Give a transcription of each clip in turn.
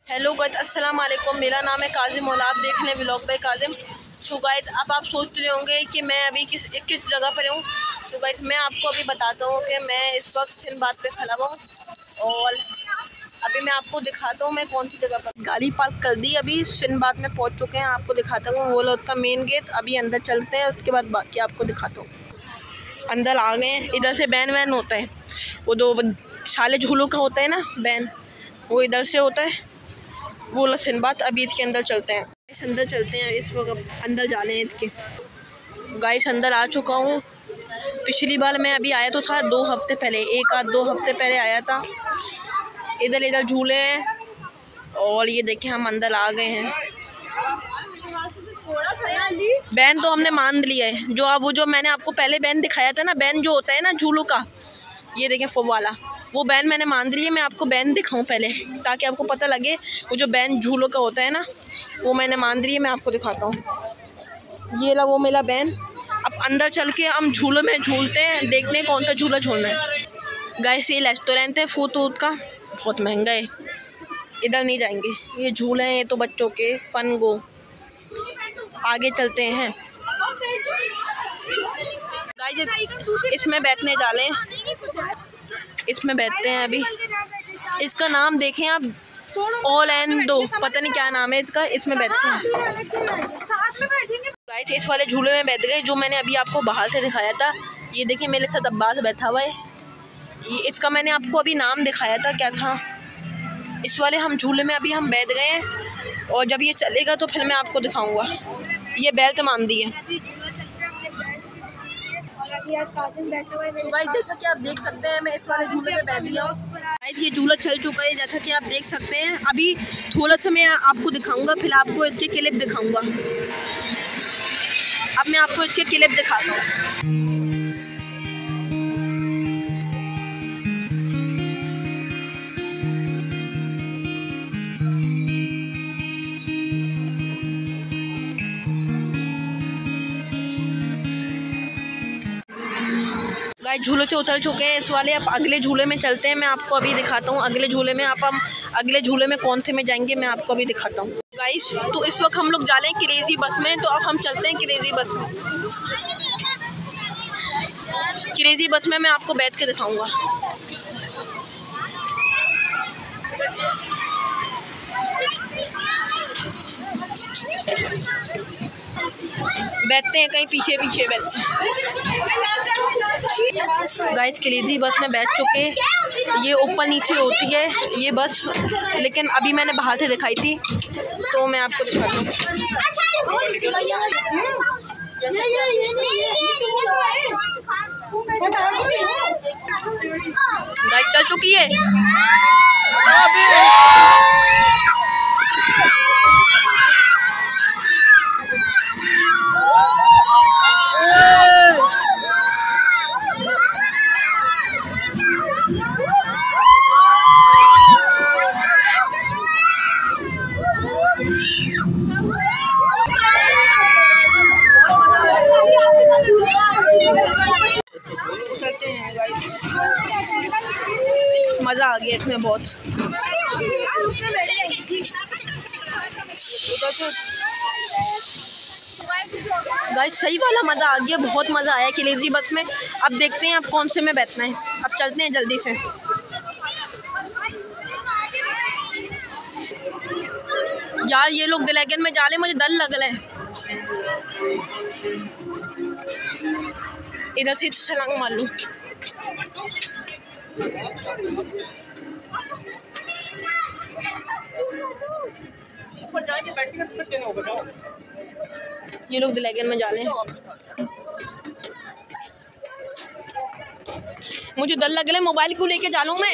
Hello guys, अस्सलाम वालेकुम। मेरा नाम है काजिम और आप देख रहे हैं vlog by Kazim. So guys, अब आप सोच रहे होंगे कि मैं अभी किस जगह पर हूँ। तो गाइस, मैं आपको अभी बताता हूँ कि मैं इस वक्त सिंबाद पे खड़ा हुआ हूँ और अभी मैं आपको दिखाता हूँ मैं कौन सी जगह पर गाड़ी पार्क कर दी। अभी सिंबाद में पहुँच चुके हैं, आपको दिखाता हूँ वो लोग का मेन गेट। अभी अंदर चलते हैं, उसके बाद बाकी आपको दिखाता हूँ। अंदर आ गए हैं। इधर से बैन वैन होता है, वो दो साले झूलों का होता है ना बैन, वो इधर से होता है, वो वाला सिंबाद। अभी इसके अंदर चलते हैं, इस अंदर चलते हैं। इस वक्त अंदर जा रहे हैं इसके। गाइस, अंदर आ चुका हूँ। पिछली बार मैं अभी आया तो था 2 हफ्ते पहले, 1-2 हफ्ते पहले आया था। इधर झूले हैं और ये देखिए हम अंदर आ गए हैं। बैन तो हमने मान लिया है, जो मैंने आपको पहले बैन दिखाया था ना, बैन जो होता है ना झूलों का, ये देखें फुब वाला, वो बैन मैंने मान लिया है। मैं आपको बैन दिखाऊं पहले ताकि आपको पता लगे। वो जो बैन झूलों का होता है ना, वो मैंने मान लिया है। मैं आपको दिखाता हूँ, ये ला वो मेरा बैन। अब अंदर चल के हम झूलों में झूलते हैं, देखते हैं कौन सा झूला झूलना है। गाइस, ये रेस्टोरेंट है फूड वूड का, बहुत महंगा है। इधर नहीं जाएंगे, ये झूले हैं, ये तो बच्चों के फन गो। आगे चलते हैं। गाइस, इसमें बैठने डालें, इसमें बैठते हैं अभी। इसका नाम देखें आप, ऑल एंड दो, पता नहीं क्या नाम है इसका। इसमें बैठते हैं गाइस। इस वाले झूले में बैठ गए जो मैंने अभी आपको बाहर से दिखाया था। ये देखिए मेरे साथ अब्बास बैठा हुआ है। ये इसका मैंने आपको अभी नाम दिखाया था, क्या था। इस वाले हम झूले में अभी हम बैठ गए हैं और जब ये चलेगा तो फिर मैं आपको दिखाऊंगा। ये बेल्ट मान दी है। तो गाइस, जैसा कि आप देख सकते हैं मैं इस वाले झूले पे बैठ गया हूँ। गाइस, ये झूला चल चुका है जैसा कि आप देख सकते हैं। अभी थोड़ा सा मैं आपको दिखाऊंगा, फिर आपको इसके क्लिप दिखाऊंगा। अब मैं आपको इसके क्लिप दिखाता हूँ। गाइस, झूले से उतर चुके हैं इस वाले। अब अगले झूले में चलते हैं, मैं आपको अभी दिखाता हूँ अगले झूले में। हम अगले झूले में कौन से में जाएंगे मैं आपको अभी दिखाता हूँ। गाइस, तो इस वक्त हम लोग जा रहे हैं क्रेजी बस में। तो अब हम चलते हैं क्रेजी बस में। क्रेजी बस में मैं आपको बैठ के दिखाऊंगा। बैठते हैं कहीं पीछे पीछे बैठते हैं। गाइस, क्रेजी बस में बैठ चुके हैं। ये ऊपर नीचे होती है ये बस, लेकिन अभी मैंने बाहर से दिखाई थी तो मैं आपको दिखाता हूँ। गाइस, चल चुकी है। मज़ा आ गया इसमें बहुत। गाइस, सही वाला मज़ा आ गया, बहुत मज़ा आया क्रेजी बस में। अब देखते हैं अब कौन से में बैठना है। अब चलते हैं जल्दी से। यार, ये लोग दिलैगन में जा रहे, मुझे डर लग रहा है। इधर से छलांग मार लूं। ये लोग दिलैगन में जा रहे हैं। मुझे डर लग रहा है, मोबाइल क्यों लेके जा लूं मैं।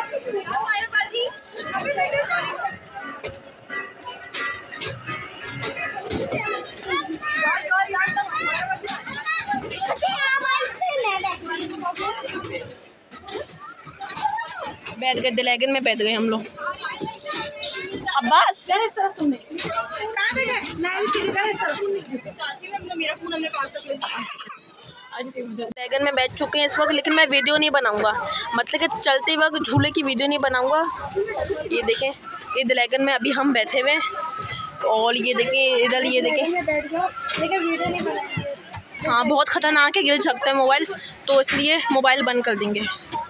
बैठ गए दिलैगन में, बैठ गए हम लोग। अब्बास, इस तरफ तुमने ड्रैगन में बैठ चुके हैं इस वक्त, लेकिन मैं वीडियो नहीं बनाऊंगा, मतलब कि चलते वक्त झूले की वीडियो नहीं बनाऊंगा। ये देखें ये ड्रैगन में अभी हम बैठे हुए हैं और ये देखें इधर, ये देखें। हाँ बहुत ख़तरनाक है, गिर सकता है मोबाइल, तो इसलिए मोबाइल बंद कर देंगे।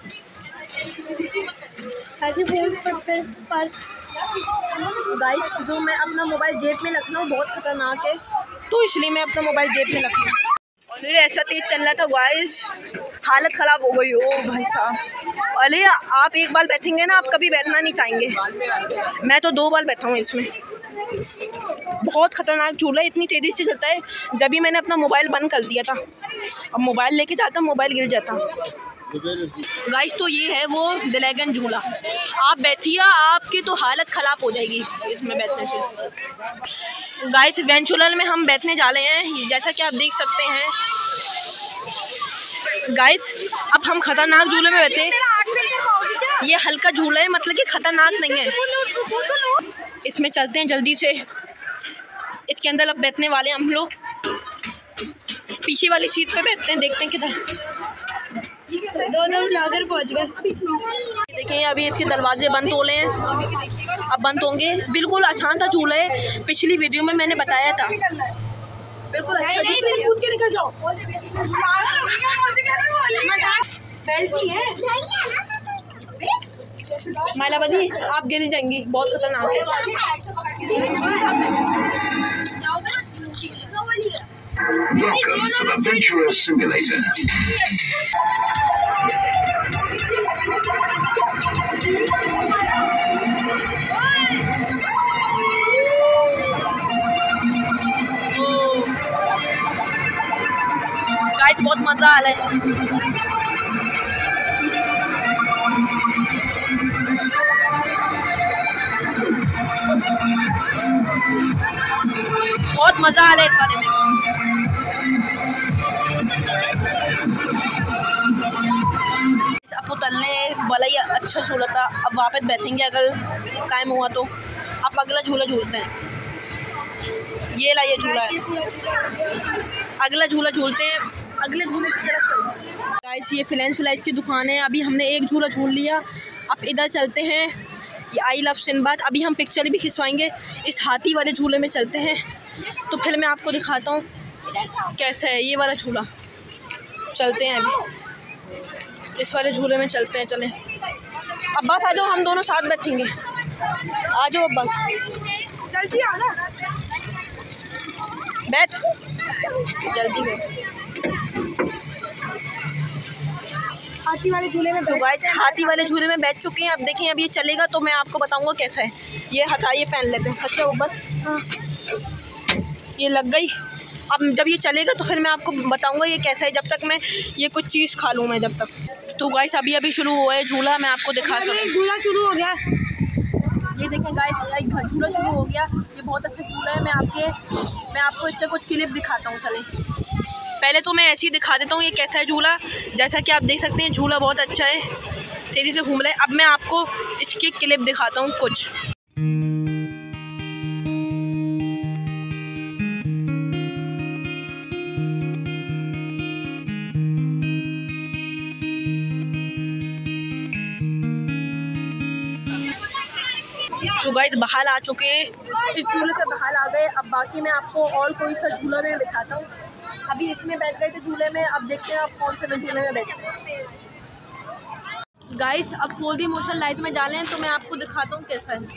गाइस जो मैं अपना मोबाइल जेब में रखना हूँ बहुत ख़तरनाक है, तो इसलिए मैं अपना मोबाइल जेब में रखना हूँ। और ये ऐसा तेज चल रहा था गाइस, हालत ख़राब हो गई। ओ भाई साहब, अरे आप एक बार बैठेंगे ना, आप कभी बैठना नहीं चाहेंगे। मैं तो 2 बार बैठा हूँ इसमें। बहुत ख़तरनाक झूला है, इतनी तेज़ी से चलता है। जब भी मैंने अपना मोबाइल बंद कर दिया था, अब मोबाइल लेके जाता, मोबाइल गिर जाता। गाइस तो ये है वो ड्रैगन झूला, आप बैठिए, आपकी तो हालत ख़राब हो जाएगी इसमें बैठने से। गाइस वेंचुलर में हम बैठने जा रहे हैं, जैसा कि आप देख सकते हैं। गाइस अब हम खतरनाक झूले में बैठे हैं। ये हल्का झूला है, मतलब कि खतरनाक नहीं है। इसमें चलते हैं जल्दी से, इसके अंदर अब बैठने वाले हैं हम लोग। पीछे वाली सीट पे बैठते हैं, देखते हैं किधर। दो ब्लॉगर पहुंच गए। देखिए अभी इसके दरवाजे बंद हो रहे हैं, अब बंद होंगे। बिल्कुल आसान था झूला है, पिछली वीडियो में मैंने बताया था। बिल्कुल अच्छा, कूद के निकल जाओ। मालावती आप गिर जाएंगी, बहुत खतरनाक है। Welcome to Adventurous Simulator. Guys बहुत मजा आ रहा है। बहुत मजा आ रहा है इस बारे में। अब उतरने वाला ही अच्छा झूला था, अब वापस बैठेंगे अगर टाइम हुआ तो। अब अगला झूला झूलते हैं। ये ला, ये झूला है, अगला झूला झूलते हैं। अगले झूले की तरफ चलते हैं। गाइस ये फ्रेंड्स लाइट की दुकान है, अभी हमने एक झूला झूल लिया। अब इधर चलते हैं, ये आई लव सिंबाद। अभी हम पिक्चर भी खिंचवाएंगे। इस हाथी वाले झूले में चलते हैं, तो फिर मैं आपको दिखाता हूँ कैसा है ये वाला झूला। चलते हैं अभी इस वाले झूले में चलते हैं। चलें अब बस आ जाओ, हम दोनों साथ बैठेंगे। आ जाओ अब बस, जल्दी आना, बैठ जल्दी बैठ। हाथी वाले झूले में हाथी वाले झूले में बैठ चुके हैं। अब देखें, अब ये चलेगा तो मैं आपको बताऊंगा कैसा है। ये हटाइए, पहन लेते हैं। अच्छा वो बस, हाँ ये लग गई। अब जब ये चलेगा तो फिर मैं आपको बताऊंगा ये कैसा है, जब तक मैं ये कुछ चीज़ खा लूँ मैं जब तक। तो गाइस अभी शुरू हुआ है झूला, मैं आपको दिखा सकूँ। झूला शुरू हो गया, ये देखें गाइस, झूला शुरू हो गया। ये बहुत अच्छा झूला है। मैं आपको इससे कुछ क्लिप दिखाता हूँ। चलें पहले तो मैं ऐसे ही दिखा देता हूँ ये कैसा है झूला। जैसा कि आप देख सकते हैं झूला बहुत अच्छा है, तेज़ी से घूम रहा है। अब मैं आपको इसकी क्लिप दिखाता हूँ कुछ। तो गाइस बहाल आ चुके हैं, इस झूले से बहाल आ गए। अब बाकी मैं आपको और कोई सा झूला में दिखाता हूँ। अभी इसमें बैठ गए थे झूले में, अब देखते हैं अब कौन से झूले में बैठते हैं। गाइस अब 4D मोशन लाइट में डालें तो मैं आपको दिखाता हूँ कैसा है।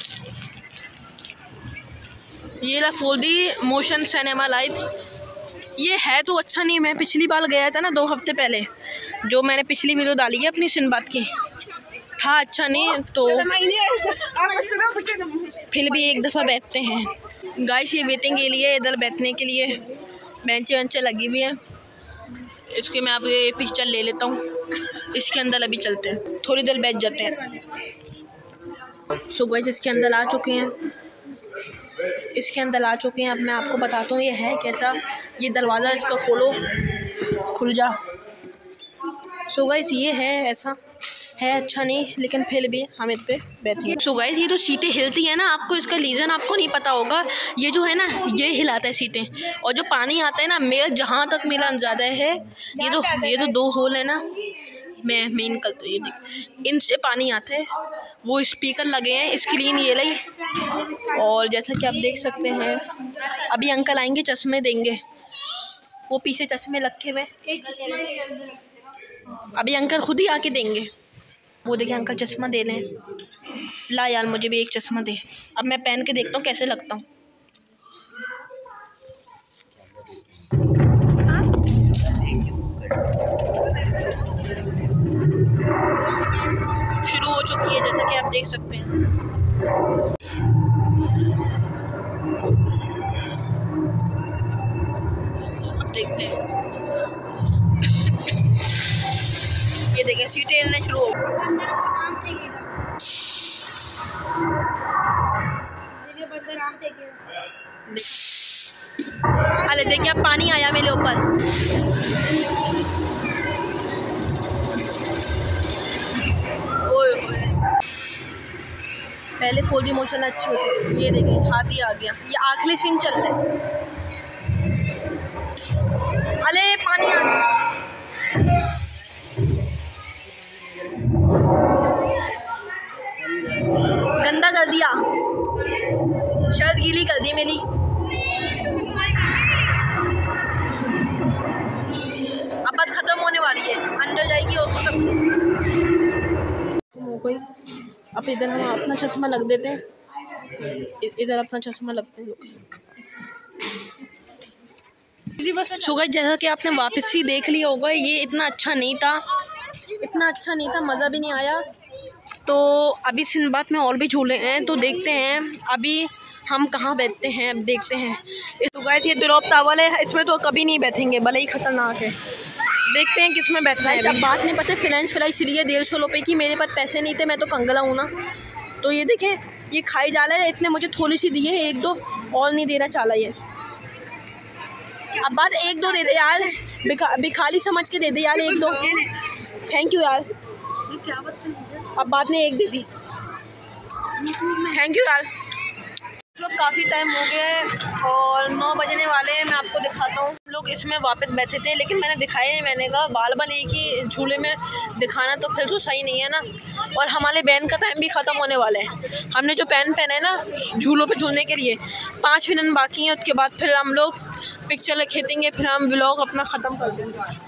ये ला 4D मोशन सिनेमा लाइट। ये है तो अच्छा नहीं, मैं पिछली बार गया था ना 2 हफ्ते पहले, जो मैंने पिछली वीडियो डाली है अपनी सिनबात की, था अच्छा नहीं, तो फिर भी एक दफ़ा बैठते हैं। गाइस ये वेटिंग के लिए, इधर बैठने के लिए बेंचें वेंचें लगी हुई हैं। इसके मैं आप ये पिक्चर ले लेता हूँ, इसके अंदर अभी चलते हैं, थोड़ी देर बैठ जाते हैं। सो गाइस इसके अंदर आ चुके हैं, अब मैं आपको बताता हूँ ये है कैसा। ये दरवाज़ा इसका खोलो, खुल जा। सो गाइस ये है ऐसा है, अच्छा नहीं, लेकिन फिर भी हम इस पे बैठेंगे। सो गाइस ये तो सीटें हिलती है ना, आपको इसका रीज़न आपको नहीं पता होगा। ये जो है ना, ये हिलाता है सीटें, और जो पानी आता है ना, मेल जहाँ तक मेरा ज़्यादा है, ये तो 2 होल है ना, मैं निकलता हूँ। ये देख, इनसे पानी आता है, वो स्पीकर लगे हैं, स्क्रीन ये ली। और जैसा कि आप देख सकते हैं अभी अंकल आएंगे, चश्मे देंगे, वो पीछे चश्मे रखे हुए, अभी अंकल खुद ही आके देंगे। वो देखिए अंकल चश्मा दे रहे हैं। ला यार मुझे भी एक चश्मा दे। अब मैं पहन के देखता हूँ कैसे लगता हूँ। शुरू हो चुकी है जैसा कि आप देख सकते हैं। अब देखते हैं। ये देखिए सीटें हिलने शुरू हो गई। अरे देखिए अब पानी आया मेरे ऊपर। पहले 4D मोशन अच्छी होती। ये देखिए हाथी आ गया। ये आखिरी सीन चल रहा है। अरे पानी आ गया। गंदा कर दिया, शर्ट गीली कर दी मेरी। अब बात खत्म होने वाली है, अंदर जाएगी और खत्म हो गई। अब इधर हम अपना चश्मा लग देते हैं, इधर अपना चश्मा लगते हैं। सो गाइस जैसा कि आपने वापस ही देख लिया होगा, ये इतना अच्छा नहीं था, मज़ा भी नहीं आया। तो अभी सिंबाद में और भी झूले हैं, तो देखते हैं अभी हम कहाँ बैठते हैं। अब देखते हैं। तो गाइस ये ड्रॉप टावल है, इसमें तो कभी नहीं बैठेंगे, भले ही खतरनाक है। देखते हैं किस में बैठना है। अब बात नहीं पता, फ्रेंच फ्राई इसलिए 150 रुपये की, मेरे पास पैसे नहीं थे, मैं तो कंगला हूँ ना। तो ये देखें, ये खाई जा रहा है, इतने मुझे थोड़ी सी दी है, 1-2 और नहीं देना चाह ये। अब बात 1-2 दे दे यार, भिखारी समझ के दे दे यार, 1-2। थैंक यू यार। अब बात ने 1 दे दी, थैंक यू यार। मतलब काफ़ी टाइम हो गया है और 9 बजने वाले हैं। मैं आपको दिखाता हूँ। हम लोग इसमें वापस बैठे थे, लेकिन मैंने दिखाया नहीं। मैंने कहा बाल एक ही झूले में दिखाना तो फिर तो सही नहीं है ना। और हमारे बैन का टाइम भी ख़त्म होने वाला है। हमने जो पैन पहना है ना झूलों पे झूलने के लिए, 5 मिनट बाकी हैं। उसके बाद फिर हम लोग पिक्चर खींचेंगे, फिर हम व्लॉग अपना ख़त्म कर देंगे।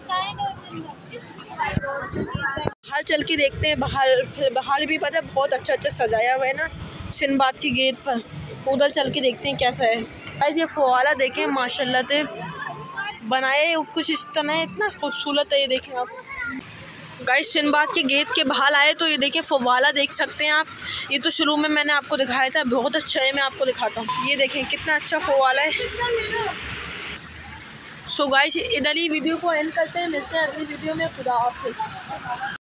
बाहर चल के देखते हैं। बाहर भी पता है बहुत अच्छा सजाया हुआ है ना सिंबाद की गेट पर। उधर चल के देखते हैं कैसा है। गाइस ये फव्वारा देखें, माशाल्लाह से बनाए कुछ इस तरह, इतना खूबसूरत है। ये देखें आप गाइस, सिंबाद के गेट के बाहर आए तो ये देखें फव्वारा देख सकते हैं आप। ये तो शुरू में मैंने आपको दिखाया था, बहुत अच्छा है। मैं आपको दिखाता हूँ, ये देखें कितना अच्छा फव्वारा है। सो गाइस इधर ही वीडियो को एंड करते हैं। मिलते हैं अगली वीडियो में। खुदा हाफिज़।